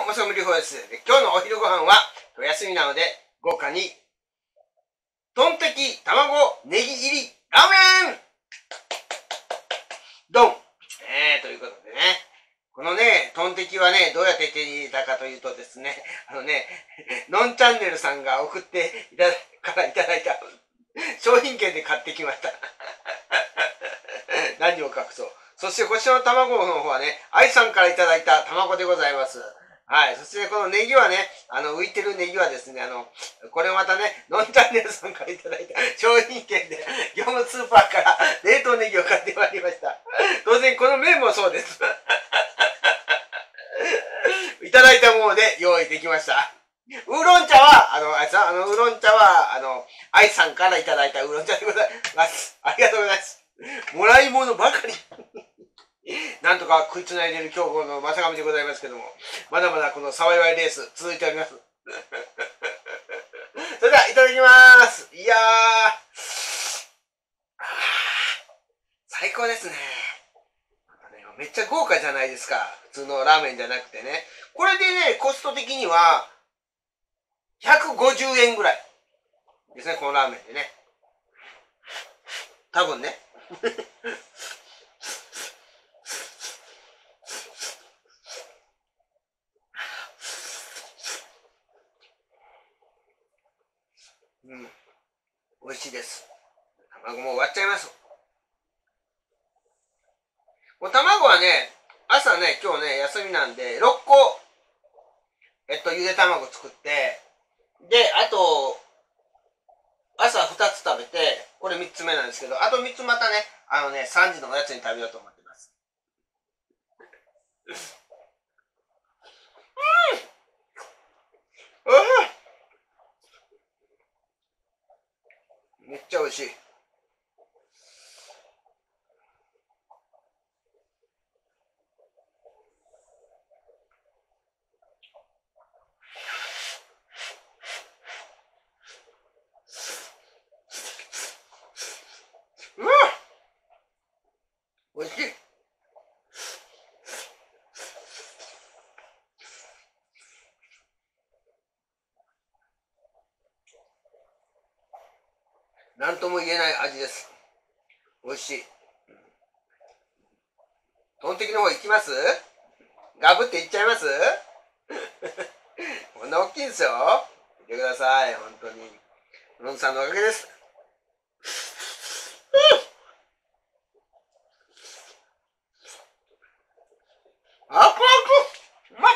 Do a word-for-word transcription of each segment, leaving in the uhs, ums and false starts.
もそもりほうです。で、今日のお昼ご飯は、休みなので、豪華に、トンテキ卵ネギ入りラーメンドンえー、ということでね。このね、トンテキはね、どうやって手に入れたかというとですね、あのね、ノンチャンネルさんが送っていただからいただいた商品券で買ってきました。何を隠そう。そしてこちらの卵の方はね、愛さんからいただいた卵でございます。はい。そしてこのネギはね、あの、浮いてるネギはですね、あの、これまたね、ノンチャンネルさんからいただいた商品券で、業務スーパーから冷凍ネギを買ってまいりました。当然この麺もそうです。いただいたもので用意できました。ウーロン茶は、あの、あいさん、あの、ウーロン茶は、あの、愛さんからいただいたウーロン茶でございます。ありがとうございます。もらい物ばかり。なんとか食いつないでいる強豪の正上でございますけども、まだまだこのサバイバイレース続いております。それではいただきます。いやー、最高ですね。めっちゃ豪華じゃないですか。普通のラーメンじゃなくてね。これでね、コスト的には、ひゃくごじゅうえんぐらいですね、このラーメンでね。多分ね。うん。美味しいです。卵もう割っちゃいます。もう卵はね、朝ね、今日ね、休みなんで、ろっこ、えっと、ゆで卵作って、で、あと、朝ふたつ食べて、これみっつめなんですけど、あとみっつまたね、あのね、さんじのおやつに食べようと思ってます。うん、めっちゃ美味しい。うん、美味しい。なんとも言えない味です。美味しい。トンテキの方行きます？ガブっていっちゃいます？こんな大きいんですよ。見てください、本当に。ノンさんのおかげです。あくあくうまっ。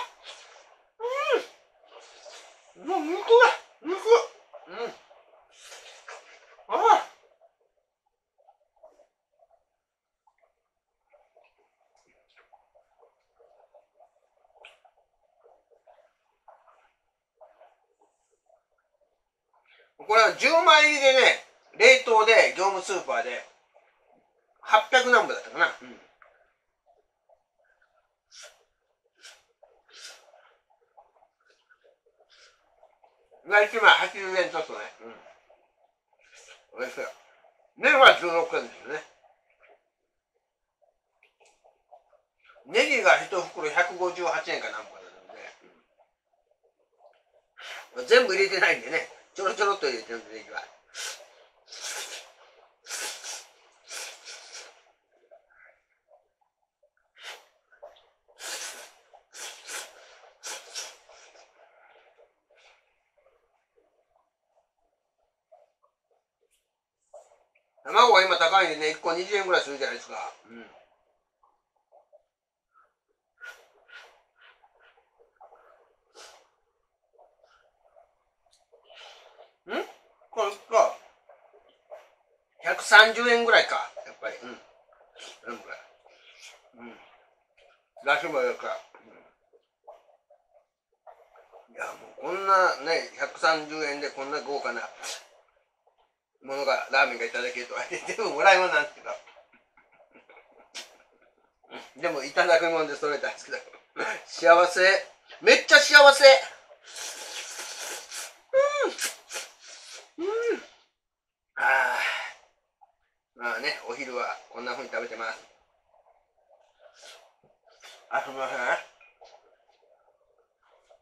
うん、もう肉が肉うん、ああ、これはじゅうまい入りでね、冷凍で業務スーパーではっぴゃくなんぼだったかな。うん、がいちまいはちじゅうえんちょっとね。うん。美味しい。麺はじゅうろくえんですよね。ネギがいち袋ひゃくごじゅうはちえんかなんぼなので、全部入れてないんでね、ちょろちょろっと入れてるんで、ネギは。卵が今高いんでね、いっこにじゅうえんぐらいするじゃないですか。うん。んこれか、ひゃくさんじゅうえんぐらいか、やっぱり。うん。全部ぐらい。うん。出しもよか。うん、いや、もうこんなね、ひゃくさんじゅうえんでこんな豪華なものが、ラーメンがいただけるとは、全部もらい物なんですけど。でも、いただくもんでそれたんですけど。幸せ。めっちゃ幸せ。うん。うん。ああ。まあね、お昼はこんな風に食べてます。あ、すみません。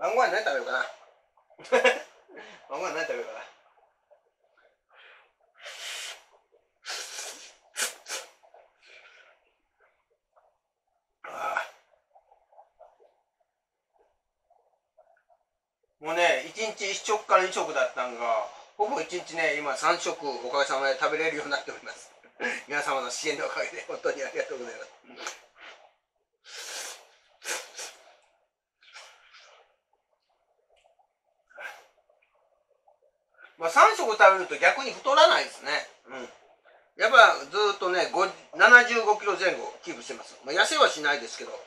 晩ご飯何食べようかな。晩ご飯何食べようかな。もうね、いちにちいち食からに食だったんが、ほぼいちにちね、今さん食おかげさまで食べれるようになっております。皆様の支援のおかげで本当にありがとうございます。まあさん食食べると逆に太らないですね。うん。やっぱずーっとね、ななじゅうごキロぜん後キープしてます。まあ、痩せはしないですけど。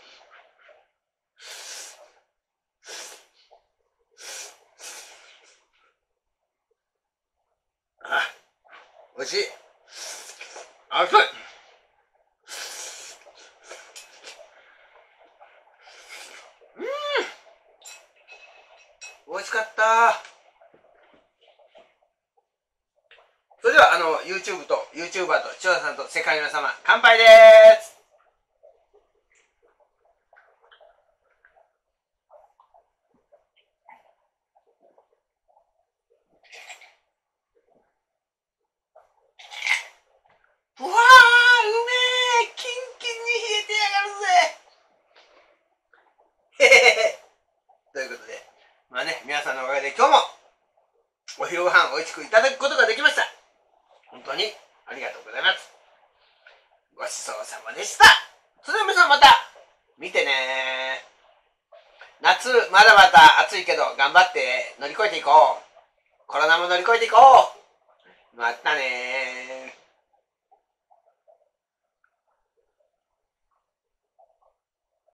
あ、おいしい。あ、熱い。うん。美味しかった。それでは、あの、YouTube と YouTuber と千代田さんと世界の皆様、乾杯でーす。うわー、うめー、キンキンに冷えてやがるぜ。へへへ。ということで、まあね、皆さんのおかげで今日もお昼ご飯美味しくいただくことができました。本当にありがとうございます。ごちそうさまでした。それでは皆さんまた見てねー。夏まだまだ暑いけど頑張って乗り越えていこう。コロナも乗り越えていこう。またねー。